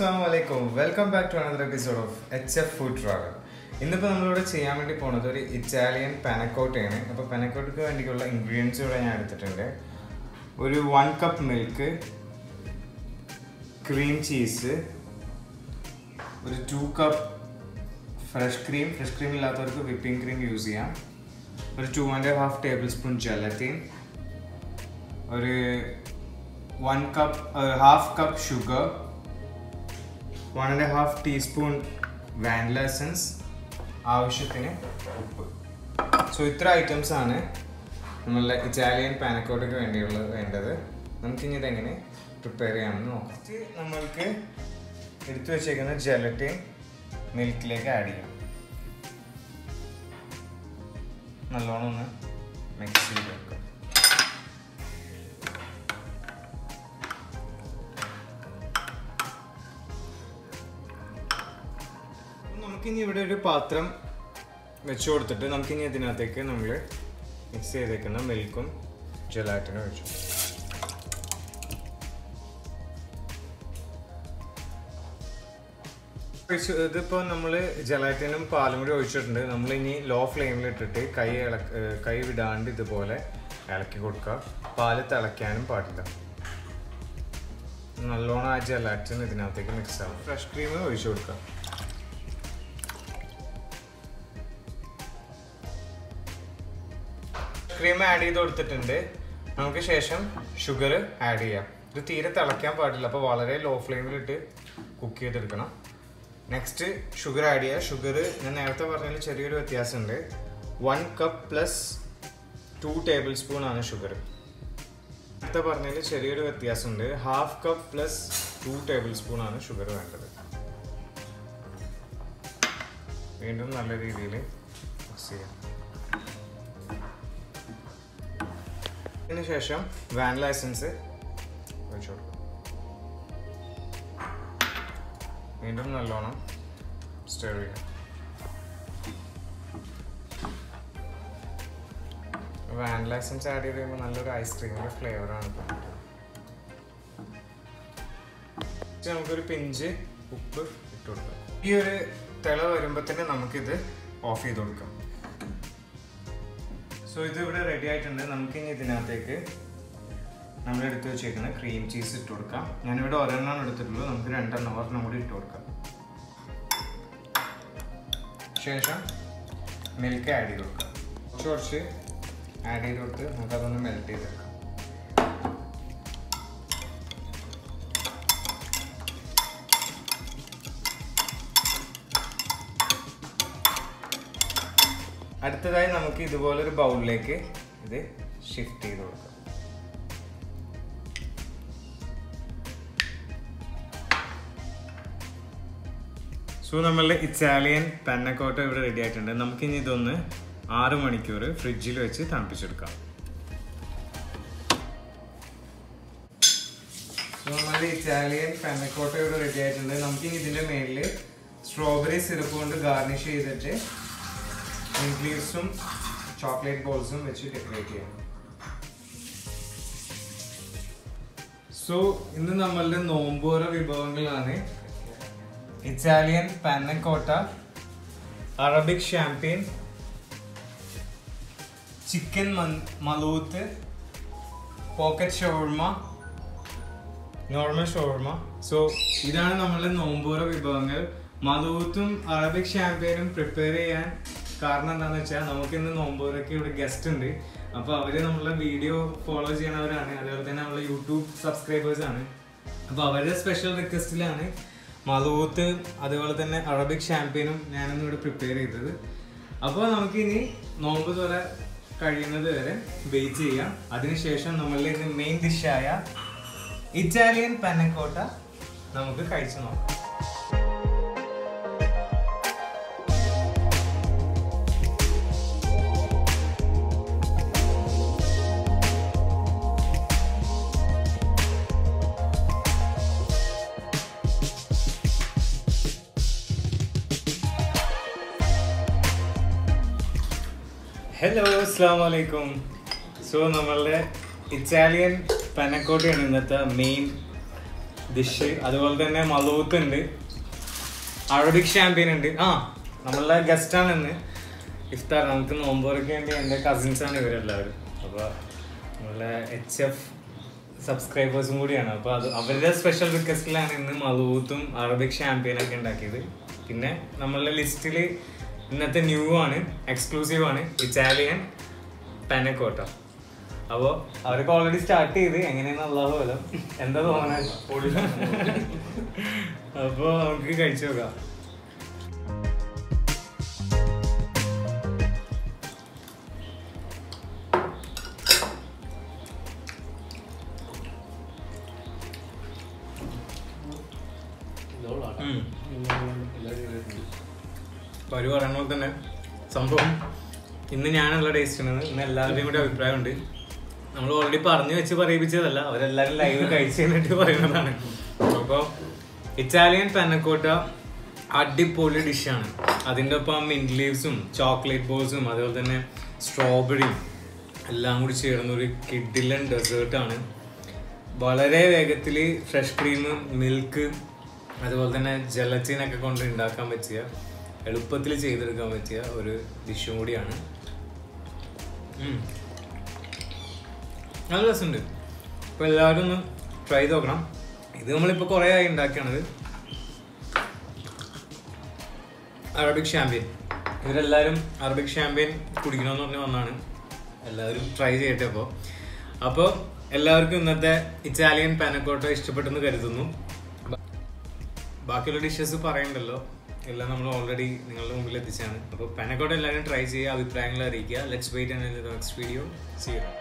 assalamu alaikum. Welcome back to another episode of HF Food Travel. ഇന്നിപ്പോൾ നമ്മളിവിടെ ചെയ്യാൻ വേണ്ടി പോകുന്നത് ഒരു ഇറ്റാലിയൻ പാനക്കോട്ടയാണ്. അപ്പോൾ പാനക്കോട്ടയ്ക്ക് വേണ്ടിയുള്ള ഇൻഗ്രീഡിയൻസ് ഇവിടെ ഞാൻ എടുത്തിട്ടുണ്ട്. ഒരു 1 കപ്പ് മിൽക്ക്, ക്രീം ചീസ്, ഒരു 2 കപ്പ് ഫ്രഷ് ക്രീം ഇല്ലാത്തവർക്ക് വിപ്പിംഗ് ക്രീം യൂസ് ചെയ്യാം, ഒരു 2.5 ടേബിൾ സ്പൂൺ ജെലറ്റിൻ, ഒരു 1/2 cup sugar, 1.5 teaspoon vanilla essence, ആവശ്യത്തിന് ഉപ്പ്. സോ ഇത്ര ഐറ്റംസ് ആണ് നമ്മളുടെ ഇറ്റാലിയൻ പാനക്കോട്ടയ്ക്ക് വേണ്ടത്. നമുക്കിനി ഇതെങ്ങനെ പ്രിപ്പയർ ചെയ്യാമെന്ന് നോക്കാം. നമ്മൾക്ക് എടുത്തു വെച്ചേക്കുന്ന ജെലറ്റിൻ മിൽക്കിലേക്ക് ആഡ് ചെയ്യാം. നല്ലോണം ഒന്ന് മിക്സ് ചെയ്ത് വെക്കാം. നമുക്കിനി ഇവിടെ ഒരു പാത്രം വെച്ച് കൊടുത്തിട്ട് നമുക്കിനി ഇതിനകത്തേക്ക് നമ്മൾ മിക്സ് ചെയ്തേക്കുന്ന മിൽക്കും ജെലാറ്റിനും വെച്ചു. ഇതിപ്പോൾ നമ്മൾ ജെലാറ്റിനും പാലും കൂടി ഒഴിച്ചിട്ടുണ്ട്. നമ്മളിനി ലോ ഫ്ലെയിമിലിട്ടിട്ട് കൈ വിടാണ്ട് ഇതുപോലെ ഇളക്കി കൊടുക്കുക. പാല് തിളയ്ക്കാനും പാടില്ല. നല്ലോണം ആ ജെലാറ്റിൻ ഇതിനകത്തേക്ക് മിക്സ് ആവും. ഫ്രഷ് ക്രീം ഒഴിച്ചു കൊടുക്കുക. ക്രീം ആഡ് ചെയ്ത് കൊടുത്തിട്ടുണ്ട്. നമുക്ക് ശേഷം ഷുഗർ ആഡ് ചെയ്യാം. ഇത് തീരെ തിളയ്ക്കാൻ പാടില്ല, അപ്പോൾ വളരെ ലോ ഫ്ലെയിമിലിട്ട് കുക്ക് ചെയ്തെടുക്കണം. നെക്സ്റ്റ് ഷുഗർ ആഡ് ചെയ്യുക. ഷുഗർ ഞാൻ നേരത്തെ പറഞ്ഞതിൽ ചെറിയൊരു വ്യത്യാസമുണ്ട്. 1 കപ്പ് പ്ലസ് 2 ടേബിൾ സ്പൂൺ ആണ് ഷുഗർ. നേരത്തെ പറഞ്ഞതിൽ ചെറിയൊരു വ്യത്യാസമുണ്ട്. 1/2 കപ്പ് പ്ലസ് 2 ടേബിൾ സ്പൂൺ ആണ് ഷുഗർ വേണ്ടത്. വീണ്ടും നല്ല രീതിയിൽ മിക്സ് ചെയ്യാം. അതിനുശേഷം വാനില എസൻസ് ഒഴിച്ചു കൊടുക്കും. വീണ്ടും നല്ലോണം സ്റ്റർ ചെയ്യാം. വാനില എസൻസ് ആഡ് ചെയ്ത് കഴിയുമ്പോൾ നല്ലൊരു ഐസ്ക്രീമിൻ്റെ ഫ്ലേവറാണ്. നമുക്കൊരു പിഞ്ച് ഉപ്പ് ഇട്ട് കൊടുക്കാം. ഈ ഒരു തിള വരുമ്പോൾ തന്നെ നമുക്കിത് ഓഫ് ചെയ്ത് കൊടുക്കാം. സോ ഇത് ഇവിടെ റെഡി ആയിട്ടുണ്ട്. നമുക്കിനി ഇതിനകത്തേക്ക് നമ്മൾ എടുത്ത് വെച്ചേക്കുന്ന ക്രീം ചീസ് ഇട്ട് കൊടുക്കാം. ഞാനിവിടെ ഒരെണ്ണം എടുത്തിട്ടുള്ളൂ. നമുക്ക് 2 കൂടി ഇട്ട് കൊടുക്കാം. ശേഷം മിൽക്ക് ആഡ് ചെയ്ത് കൊടുക്കാം. കുറച്ച് ആഡ് ചെയ്ത് കൊടുത്ത് നമുക്കതൊന്ന് മെൽറ്റ് ചെയ്തെടുക്കാം. അടുത്തതായി നമുക്ക് ഇതുപോലൊരു ബൗളിലേക്ക് ഇത് ഷിഫ്റ്റ് ചെയ്ത് കൊടുക്കാം. സോ നമ്മളുടെ ഇറ്റാലിയൻ പാനക്കോട്ട ഇവിടെ റെഡി ആയിട്ടുണ്ട്. നമുക്കിനി ഇതൊന്ന് 6 മണിക്കൂർ ഫ്രിഡ്ജിൽ വെച്ച് തണുപ്പിച്ചെടുക്കാം. സോ നമ്മളുടെ ഇറ്റാലിയൻ പാനക്കോട്ട ഇവിടെ റെഡി ആയിട്ടുണ്ട്. നമുക്കിനി ഇതിൻ്റെ മേലിൽ സ്ട്രോബെറി സിറപ്പ് കൊണ്ട് ഗാർണിഷ് ചെയ്തിട്ട് ലീവ്സും ചോക്ലേറ്റ് ബോൾസും വെച്ച് ഡെക്കറേറ്റ് ചെയ്യാം. സോ ഇന്ന് നമ്മളുടെ നോമ്പോറ വിഭവങ്ങളാണ് Italian panna cotta, Arabic champagne, chicken മലൂത്ത്, pocket shawarma, normal shawarma. So ഇതാണ് നമ്മളുടെ നോമ്പോറ വിഭവങ്ങൾ. മലൂത്തും അറബിക് ഷാംപെയിനും പ്രിപ്പയർ ചെയ്യാൻ കാരണം എന്താണെന്ന് വെച്ചാൽ നമുക്കിന്ന് നോമ്പോറൊക്കെ ഇവിടെ ഗസ്റ്റ് ഉണ്ട്. അപ്പോൾ അവർ നമ്മളെ വീഡിയോ ഫോളോ ചെയ്യണവരാണ്, അതുപോലെ തന്നെ നമ്മളെ യൂട്യൂബ് സബ്സ്ക്രൈബേഴ്സ് ആണ്. അപ്പോൾ അവരുടെ സ്പെഷ്യൽ റിക്വസ്റ്റിലാണ് മലൂത്ത് അതുപോലെ തന്നെ അറബിക് ഷാംപെയിനും ഞാനിന്ന് ഇവിടെ പ്രിപ്പയർ ചെയ്തത്. അപ്പോൾ നമുക്കിനി നോമ്പ് തുറ കഴിയുന്നത് വരെ വെയിറ്റ് ചെയ്യാം. അതിനുശേഷം നമ്മളുടെ ഇന്ന് മെയിൻ ഡിഷായ ഇറ്റാലിയൻ പാനക്കോട്ട നമുക്ക് കഴിച്ചു നോക്കാം. ഹലോ, അസ്സലാമു അലൈക്കും. സോ നമ്മളുടെ ഇറ്റാലിയൻ പാനക്കോട്ടയാണ് ഇന്നത്തെ മെയിൻ ഡിഷ്. അതുപോലെ തന്നെ മലൂത്ത് ഉണ്ട്, അറബിക് ഷാംപിയൻ ഉണ്ട്. നമ്മളുടെ ഗസ്റ്റാണ് ഇന്ന് ഇഫ്താർ. നമുക്ക് നോമ്പോറയ്ക്ക് വേണ്ടി എൻ്റെ കസിൻസാണ് ഇവരെല്ലാവരും. അപ്പോൾ നമ്മളുടെ HF സബ്സ്ക്രൈബേഴ്സും കൂടിയാണ്. അപ്പോൾ അവരുടെ സ്പെഷ്യൽ റിക്വസ്റ്റിലാണ് ഇന്ന് മലൂത്തും അറബിക് ഷാംപിയനൊക്കെ ഉണ്ടാക്കിയത്. പിന്നെ നമ്മളുടെ ലിസ്റ്റിൽ ഇന്നത്തെ ന്യൂ ആണ്, എക്സ്ക്ലൂസീവ് ആണ്, ഇറ്റാലിയൻ പാനക്കോട്ട. അപ്പോൾ അവരൊക്കെ ഓൾറെഡി സ്റ്റാർട്ട് ചെയ്ത് എങ്ങനെയാണെന്ന് അല്ലാഹു അലം. എന്താ തോന്നണേ? അപ്പോൾ നമുക്ക് കഴിച്ചു നോക്കാം. അപ്പോൾ അവർ പറയുന്ന പോലെ തന്നെ സംഭവം ഇന്ന് ഞാനുള്ള ടേസ്റ്റ് ആണ്. ഇന്ന് എല്ലാവരുടെയും കൂടി അഭിപ്രായമുണ്ട്. നമ്മൾ ഓൾറെഡി പറഞ്ഞു വെച്ച് പറയിപ്പിച്ചതല്ല, അവരെല്ലാവരും ലൈവ് കഴിച്ച് കഴിഞ്ഞിട്ട് പറയുന്നതാണ്. അപ്പോൾ ഇറ്റാലിയൻ പാനക്കോട്ട അടിപൊളി ഡിഷാണ്. അതിൻ്റെ ഒപ്പം മിൻറ്റ് ലീവ്സും ചോക്ലേറ്റ് ബോൾസും അതുപോലെ തന്നെ സ്ട്രോബെറിയും എല്ലാം കൂടി ചേർന്നൊരു കിഡിലൻ ഡെസേർട്ടാണ്. വളരെ വേഗത്തിൽ ഫ്രഷ് ക്രീം, മിൽക്ക്, അതുപോലെ തന്നെ ജലറ്റിനൊക്കെ കൊണ്ട് ഉണ്ടാക്കാൻ പറ്റിയ, എളുപ്പത്തിൽ ചെയ്തെടുക്കാൻ പറ്റിയ ഒരു ഡിഷും കൂടിയാണ്. നല്ല രസമുണ്ട്. അപ്പോൾ എല്ലാവരും ഒന്ന് ട്രൈ ചെയ്ത് നോക്കണം. ഇത് നമ്മളിപ്പോൾ കുറേ ആയി ഉണ്ടാക്കുകയാണത്. അറബിക് ഷാംപിയൻ, ഇവരെല്ലാവരും അറബിക് ഷാംപിയൻ കുടിക്കണമെന്ന് പറഞ്ഞ് വന്നാണ്. എല്ലാവരും ട്രൈ ചെയ്യട്ടെ. അപ്പോൾ എല്ലാവർക്കും ഇന്നത്തെ ഇറ്റാലിയൻ പാനക്കോട്ട ഇഷ്ടപ്പെട്ടെന്ന് കരുതുന്നു. ബാക്കിയുള്ള ഡിഷസ് പറയണ്ടല്ലോ, എല്ലാം നമ്മൾ ഓൾറെഡി നിങ്ങളുടെ മുമ്പിൽ എത്തിച്ചാണ്. അപ്പോൾ പാനക്കോട്ട എല്ലാവരും ട്രൈ ചെയ്യുക, അഭിപ്രായങ്ങൾ അറിയിക്കുക. Let's wait and next video. See U.